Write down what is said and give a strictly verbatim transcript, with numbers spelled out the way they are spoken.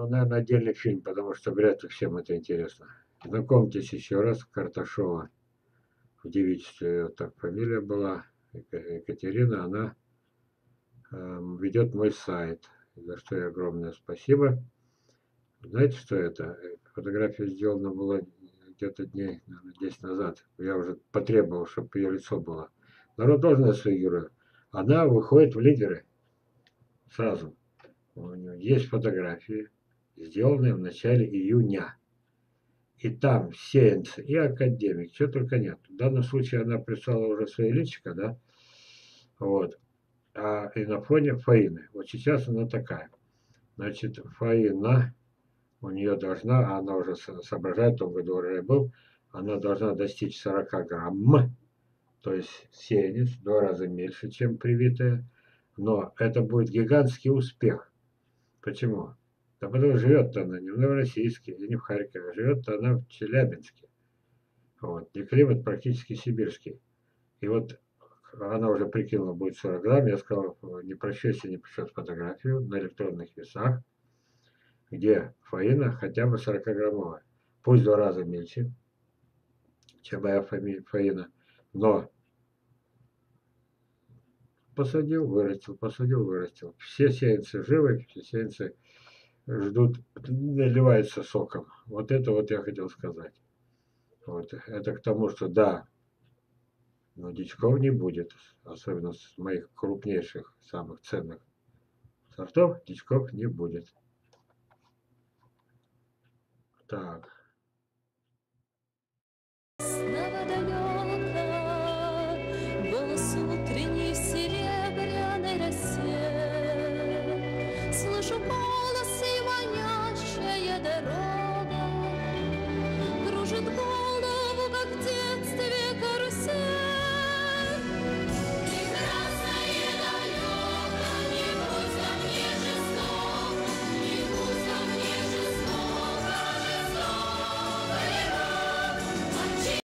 Ну, наверное, отдельный фильм, потому что вряд ли всем это интересно. Знакомьтесь еще раз, Карташова. В девичестве её так фамилия была. Ека Екатерина. Она, эм, ведет мой сайт, за что ей огромное спасибо. Знаете, что это? Э, фотография сделана была где-то дней, наверно, десять назад. Я уже потребовал, чтоб её лицо было. Народ должен отреагировать. Она выходит в лидеры. Сразу. У неё есть фотографии, сделанные в начале июня. И там сеянцы, и академик, чё только нет. В данном случае она прислала уже своё личико, да. Вот. А, и на фоне Фаины. Вот сейчас она такая. Значит, Фаина, у неё должна, а она уже со соображает, в том году урожай был, она должна достичь сорока грамм. То есть сеянец в два раза меньше, чем привитая. Но это будет гигантский успех. Почему? Да потому что живёт-то она не в Новороссийске и не в Харькове, живёт-то она в Челябинске. Вот. И климат практически сибирский. И вот она уже прикинула, будет сорок грамм. Я сказал: "Не прощайся, не пришлёт фотографию на электронных весах, где Фаина хотя бы сорокаграммовая. Пусть в два раза меньше, чем моя фами Фаина, но" Посадил, вырастил, посадил, вырастил. Все сеянцы живы, все сеянцы ждут, наливаются соком. Вот это вот я хотел сказать. Вот. Это к тому, что да но дичков не будет. Особенно с моих крупнейших, самых ценных сортов дичков не будет. Так. Снова догоним.